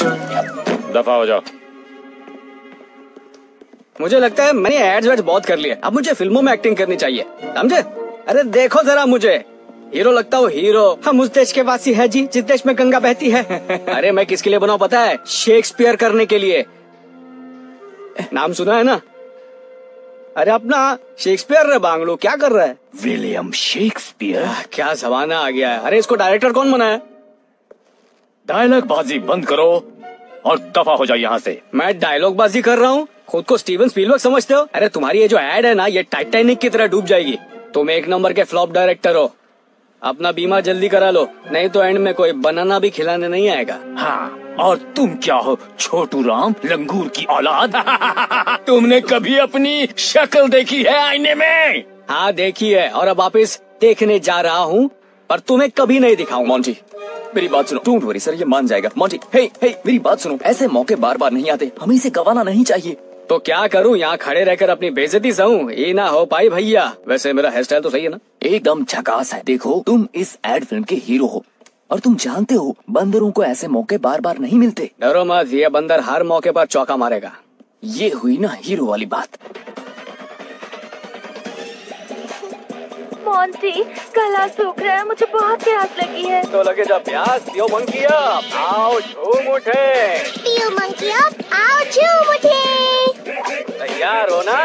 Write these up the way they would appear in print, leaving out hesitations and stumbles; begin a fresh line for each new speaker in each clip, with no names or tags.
दफा हो जाओ।
मुझे लगता है मैंने एड्स वेड्स बहुत कर लिए, अब मुझे फिल्मों में एक्टिंग करनी चाहिए, समझे? अरे देखो जरा मुझे, हीरो लगता हूँ हीरो। हम उस देश के वासी है जी जिस देश में गंगा बहती है। अरे मैं किसके लिए बनाऊं पता है? शेक्सपियर करने के लिए। नाम सुना है ना? अरे अपना शेक्सपियर रे बांगड़ू, क्या कर रहा है?
William Shakespeare.
क्या जमाना आ गया है। अरे इसको डायरेक्टर कौन बनाया?
डायलॉग बाजी बंद करो और दफा हो जाओ यहाँ से।
मैं डायलॉग बाजी कर रहा हूँ? खुद को स्टीवन स्पीलबर्ग समझते हो? अरे तुम्हारी ये जो एड है ना, ये टाइटैनिक की तरह डूब जाएगी। तुम एक नंबर के फ्लॉप डायरेक्टर हो। अपना बीमा जल्दी करा लो, नहीं तो एंड में कोई बनाना भी खिलाने नहीं आएगा।
हाँ, और तुम क्या हो, छोटू राम लंगूर की औलाद? तुमने कभी अपनी शक्ल देखी है आईने में?
हाँ देखी है, और अब वापिस देखने जा रहा हूँ, पर तुम्हें कभी नहीं दिखाऊंगा।
मॉन्टी मेरी बात सुनो। डोंट वरी सर, ये मान जाएगा। मॉन्टी हे मेरी बात सुनो, ऐसे मौके बार बार नहीं आते, हमें इसे गंवाना नहीं चाहिए।
तो क्या करूँ, यहाँ खड़े रहकर अपनी बेइज्जती सहूं? ये ना हो पाई भैया। वैसे मेरा हेयर स्टाइल तो सही है ना?
एकदम झकास है। देखो तुम इस एड फिल्म के हीरो हो और तुम जानते हो बंदरों को ऐसे मौके बार बार नहीं मिलते।
डरो मत, ये बंदर हर मौके पर चौका मारेगा।
ये हुई ना हीरो वाली बात।
मॉन्टी गला सूख रहा है, मुझे बहुत प्यास लगी है।
तो लगे जब प्यास, पियो मंकी अप, आओ झूम उठे।
पियो मंकी अप, आओ झूम उठे।
तैयार हो ना?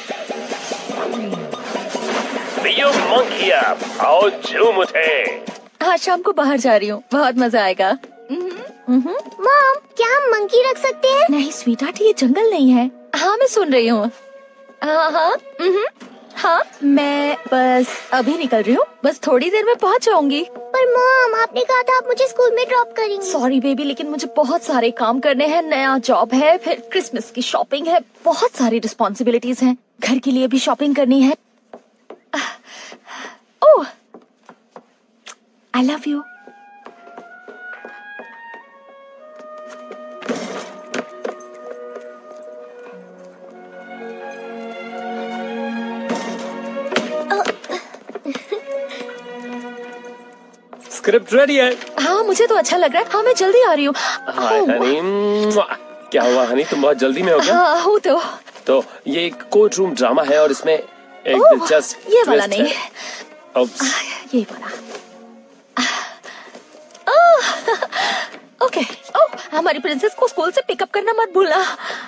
पियो मंकी अप, आओ झूम उठे।
आज शाम को बाहर जा रही हूँ, बहुत मजा आएगा।
मॉम, क्या हम मंकी रख सकते हैं?
नहीं स्वीटहार्ट, ये जंगल नहीं है। हाँ मैं सुन रही हूँ। हाँ मैं बस अभी निकल रही हूँ, बस थोड़ी देर में पहुँच जाऊंगी।
पर मॉम, आपने कहा था आप मुझे स्कूल में ड्रॉप करेंगी।
सॉरी बेबी, लेकिन मुझे बहुत सारे काम करने हैं। नया जॉब है, फिर क्रिसमस की शॉपिंग है, बहुत सारी रिस्पॉन्सिबिलिटीज हैं। घर के लिए भी शॉपिंग करनी है। Oh, I love you.
Script ready है?
हाँ मुझे तो अच्छा लग रहा है। हाँ मैं जल्दी आ रही हूँ।
हाय हनी, क्या हुआ हनी, तुम बहुत जल्दी में हो क्या?
हाँ हूँ
तो ये एक कोर्ट रूम ड्रामा है और इसमें एक दिलचस्प
ये वाला नहीं, ये वाला। ओके, हमारी प्रिंसेस को स्कूल से पिकअप करना मत भूलना।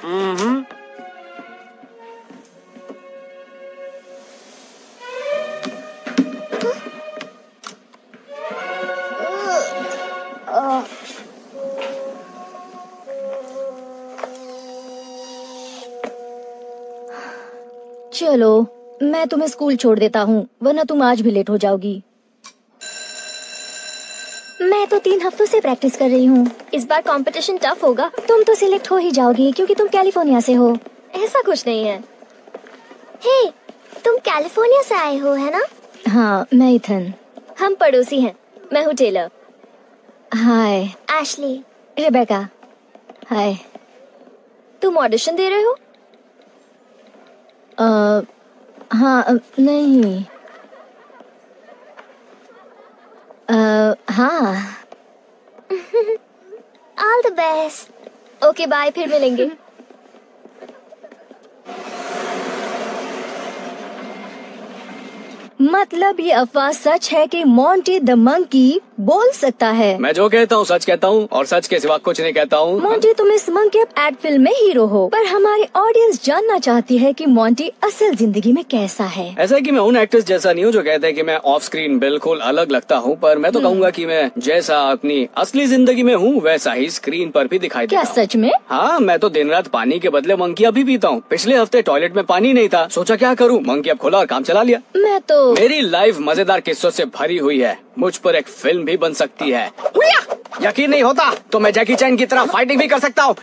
चलो मैं तुम्हें स्कूल छोड़ देता हूँ, वरना तुम आज भी लेट हो जाओगी।
मैं तो 3 हफ्तों से प्रैक्टिस कर रही हूँ। इस बार कंपटीशन टफ होगा। तुम तो सिलेक्ट हो ही जाओगी क्योंकि तुम कैलिफोर्निया से हो। ऐसा कुछ नहीं है। हे, तुम कैलिफोर्निया से आए हो है ना?
हाँ मैं इथन।
हम पड़ोसी हैं। मैं हूँ Taylor.
Hi.
Ashley.
Rebecca. Hi.
तुम ऑडिशन दे रहे हो?
हाँ नहीं। हाँ।
All the best. Okay bye, फिर मिलेंगे।
मतलब ये अफवाह सच है कि मोंटी द मंकी बोल सकता है?
मैं जो कहता हूँ सच कहता हूँ और सच के सिवा कुछ नहीं कहता हूँ।
मोंटी तुम इस मंकी अप एड फिल्म में हीरो हो, पर हमारी ऑडियंस जानना चाहती है कि मोंटी असल जिंदगी में कैसा है।
ऐसा कि मैं उन एक्टर्स जैसा नहीं हूँ जो कहते हैं कि मैं ऑफ स्क्रीन बिल्कुल अलग लगता हूँ, पर मैं तो कहूँगा कि मैं जैसा अपनी असली जिंदगी में हूँ वैसा ही स्क्रीन पर भी दिखाई देता हूँ।
क्या सच में?
हाँ, मैं तो दिन रात पानी के बदले मंकी अप ही पीता हूँ। पिछले हफ्ते टॉयलेट में पानी नहीं था, सोचा क्या करूँ, मंकी अप खोला और काम चला लिया।
मैं तो
मेरी लाइफ मजेदार किस्सों से भरी हुई है, मुझ पर एक फिल्म भी बन सकती है। यकीन नहीं होता तो मैं जैकी चैन की तरह फाइटिंग भी कर सकता हूँ।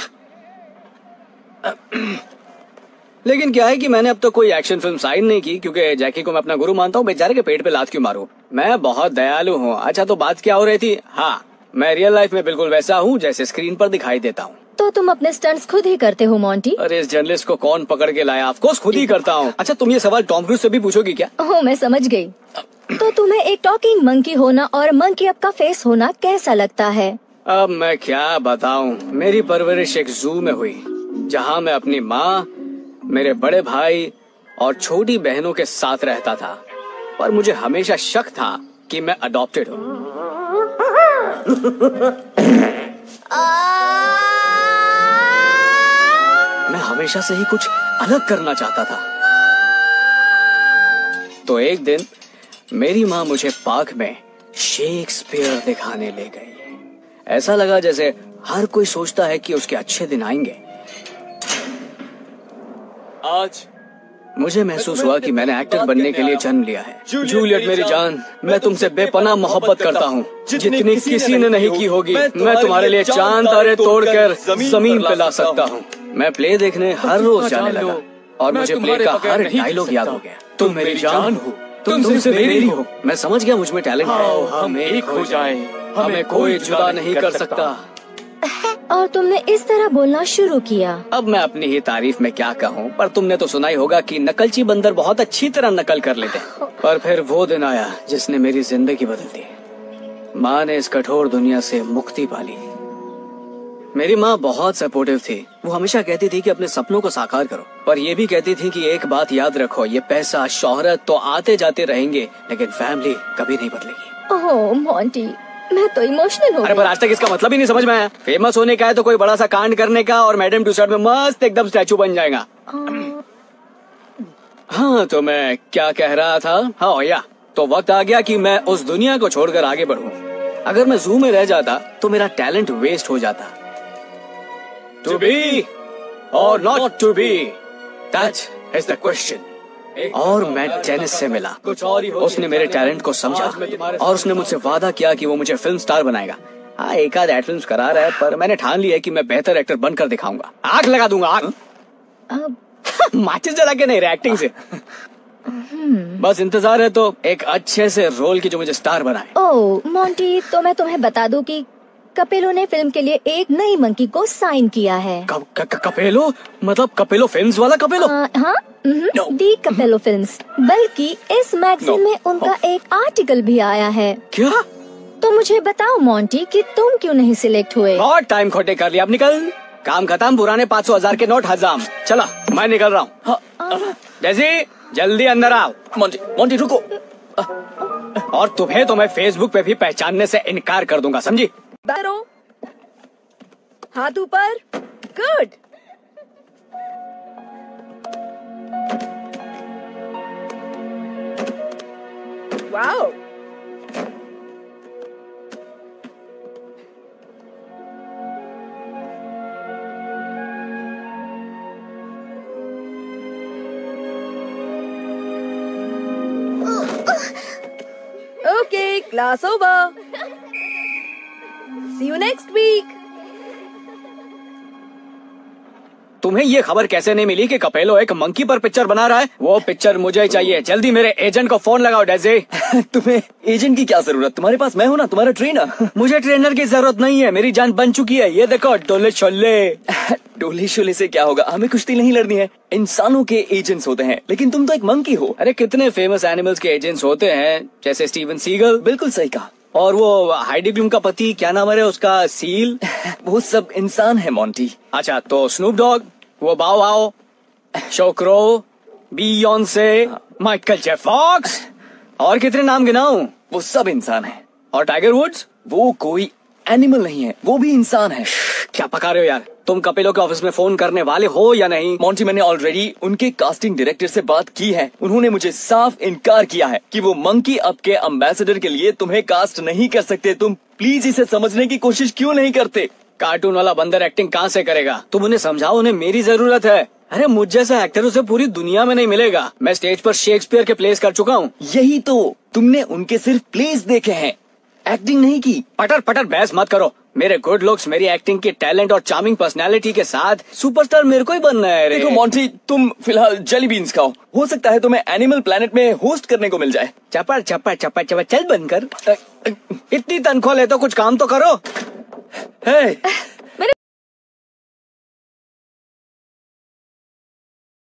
लेकिन क्या है कि मैंने अब तक कोई एक्शन फिल्म साइन नहीं की, क्योंकि जैकी को मैं अपना गुरु मानता हूँ। बेचारे के पेट पे लात क्यों मारूं? मैं बहुत दयालु हूँ। अच्छा तो बात क्या हो रही थी? हाँ, मैं रियल लाइफ में बिल्कुल वैसा हूँ जैसे स्क्रीन पर दिखाई देता हूँ।
तो तुम अपने स्टंट्स खुद ही करते हो मोंटी?
अरे इस जर्नलिस्ट को कौन पकड़ के लाया? ऑफ कोर्स खुद ही करता हूँ। अच्छा तुम ये सवाल टॉम क्रूज से भी पूछोगी क्या?
ओह मैं समझ गई। तो तुम्हें एक टॉकिंग मंकी होना और मंकी अप का फेस होना कैसा लगता है?
अब मैं क्या बताऊं, मेरी परवरिश एक जू में हुई जहां मैं अपनी माँ, मेरे बड़े भाई और छोटी बहनों के साथ रहता था। पर मुझे हमेशा शक था कि मैं अडॉप्टेड हूँ। मैं हमेशा से ही कुछ अलग करना चाहता था। तो एक दिन मेरी माँ मुझे पार्क में शेक्सपियर दिखाने ले गई। ऐसा लगा जैसे हर कोई सोचता है कि उसके अच्छे दिन आएंगे। आज मुझे महसूस हुआ कि मैंने एक्टर बनने के लिए जन्म लिया है। जूलियट मेरी जान, मैं तुमसे बेपनाह मोहब्बत करता हूँ, जितनी किसी ने नहीं की होगी। मैं तुम्हारे लिए चांद तारे तोड़कर जमीन पे ला सकता हूँ। मैं प्ले देखने हर रोज जाने लगा और मुझे प्ले का हर डायलॉग याद हो गया। तुम मेरी जान हो, तुम तुमसे मेरी हो। मैं समझ गया मुझ में टैलेंट है। हम एक हो जाए, हमें कोई जुदा नहीं कर सकता।
और तुमने इस तरह बोलना शुरू किया।
अब मैं अपनी ही तारीफ में क्या कहूँ, पर तुमने तो सुना ही होगा कि नकलची बंदर बहुत अच्छी तरह नकल कर लेते हैं। पर फिर वो दिन आया जिसने मेरी जिंदगी बदल दी। माँ ने इस कठोर दुनिया से मुक्ति पाली। मेरी माँ बहुत सपोर्टिव थी। वो हमेशा कहती थी कि अपने सपनों को साकार करो, पर ये भी कहती थी कि एक बात याद रखो, ये पैसा शोहरत तो आते जाते रहेंगे, लेकिन फैमिली कभी नहीं बदलेगी।
ओह मॉन्टी, मैं तो इमोशनल हो
अरे पर आज तक इसका मतलब ही नहीं समझ में आया। फेमस होने का है तो कोई बड़ा सा कांड करने का और मैडम टूसर्ट में मस्त एकदम स्टैचू बन जाएगा। हाँ तो मैं क्या कह रहा था। हाँ या तो वक्त आ गया कि मैं उस दुनिया को छोड़कर आगे बढ़ूं। अगर मैं जू में रह जाता तो मेरा टैलेंट वेस्ट हो जाता। टू बी और not to be, that is the question. और मैं टेनिस से मिला। उसने मेरे टैलेंट को समझा और उसने मुझसे वादा किया कि वो मुझे फिल्म स्टार बनाएगा। हाँ एक आध एड फिल्म करा रहा है, पर मैंने ठान लिया है कि मैं बेहतर एक्टर बनकर दिखाऊंगा। आग लगा दूंगा, आग। माचिस जला के नहीं, एक्टिंग से। बस इंतजार है तो एक अच्छे से रोल की जो मुझे स्टार बनाए।
ओह मॉन्टी, तो मैं तुम्हें बता दूं कि कपिलो ने फिल्म के लिए एक नई मंकी को साइन किया है।
कपिलो? मतलब कपिलो फिल्म्स वाला कपिलो?
हाँ, दी कपिलो फिल्म्स। बल्कि इस मैगजीन में उनका एक आर्टिकल भी आया है।
क्या?
तो मुझे बताओ मॉन्टी कि तुम क्यों नहीं सिलेक्ट हुए?
बहुत टाइम खोटे कर लिया, अब निकल। काम खत्म, पुराने 500,000 के नोट हजाम। चला मैं निकल रहा हूँ। जैसी जल्दी अंदर आओ।
मोंटी रुको।
और तुम्हें तो मैं फेसबुक पे भी पहचानने से इनकार कर दूंगा, समझी?
हाथ ऊपर। Good. Wow. Okay, class over. See you next week.
तुम्हें ये खबर कैसे नहीं मिली कि कपेलो एक मंकी पर पिक्चर बना रहा है? वो पिक्चर मुझे चाहिए। जल्दी मेरे एजेंट को फोन लगाओ डेज़ी।
तुम्हें एजेंट की क्या जरूरत? तुम्हारे पास मैं हूँ ना, तुम्हारा ट्रेनर।
मुझे ट्रेनर की जरूरत नहीं है, मेरी जान बन चुकी है। ये देखो डोले छोले।
डोले शोले से क्या होगा? हमें कुश्ती नहीं लड़नी है। इंसानों के एजेंट्स होते हैं, लेकिन तुम तो एक मंकी हो।
अरे कितने फेमस एनिमल्स के एजेंट्स होते हैं, जैसे स्टीवन सीगल।
बिल्कुल सही कहा।
और वो हाइडी क्लूम का पति, क्या नाम है उसका? सील।
वो सब इंसान है मोंटी।
अच्छा तो स्नूप डॉग, वो बाओ बाओ, शोक्रो, बियॉन्से, माइकल जे फॉक्स, और कितने नाम गिनाऊं?
वो सब इंसान है।
और टाइगर वुड्स?
वो कोई एनिमल नहीं है, वो भी इंसान है।
क्या पका रहे हो यार? तुम कपिलो के ऑफिस में फोन करने वाले हो या नहीं?
मोंटी, मैंने ऑलरेडी उनके कास्टिंग डायरेक्टर से बात की है। उन्होंने मुझे साफ इनकार किया है कि वो मंकी अप के एम्बेसडर के लिए तुम्हें कास्ट नहीं कर सकते। तुम प्लीज इसे समझने की कोशिश क्यों नहीं करते?
कार्टून वाला बंदर एक्टिंग कहाँ से करेगा? तुम उन्हें समझाओ, उन्हें मेरी जरूरत है। अरे मुझ जैसा एक्टर उसे पूरी दुनिया में नहीं मिलेगा। मैं स्टेज पर शेक्सपियर के प्लेस कर चुका हूँ।
यही तो, तुमने उनके सिर्फ प्लेस देखे हैं, एक्टिंग नहीं की।
पटर पटर बहस मत करो। मेरे गुड लुक्स, मेरी एक्टिंग के टैलेंट और चार्मिंग पर्सनैलिटी के साथ सुपरस्टार मेरे को ही बनना है रे।
देखो मोंटी, तुम फिलहाल जेली बीन्स खाओ। हो सकता है तुम्हें एनिमल प्लेनेट में होस्ट करने को मिल जाए।
चपर चपर चपर चपर चल बनकर। इतनी तनख्वाह ले तो कुछ काम तो करो।
हे